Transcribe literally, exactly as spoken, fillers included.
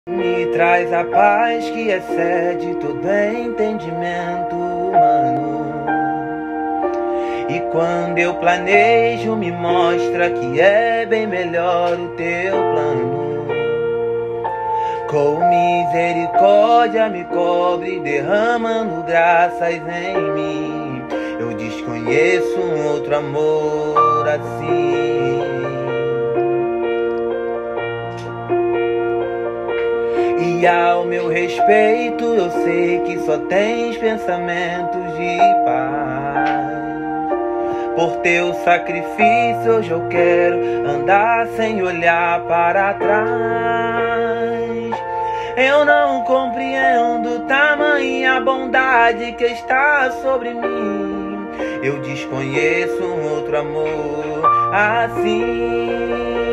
Me traz a paz que excede todo entendimento humano. E quando eu planejo, me mostra que é bem melhor o teu plano. Com misericórdia me cobre, derramando graças em mim. Eu desconheço um outro amor assim. E ao meu respeito eu sei que só tens pensamentos de paz. Por teu sacrifício hoje eu quero andar sem olhar para trás. Eu não compreendo tamanha bondade que está sobre mim. Eu desconheço um outro amor assim.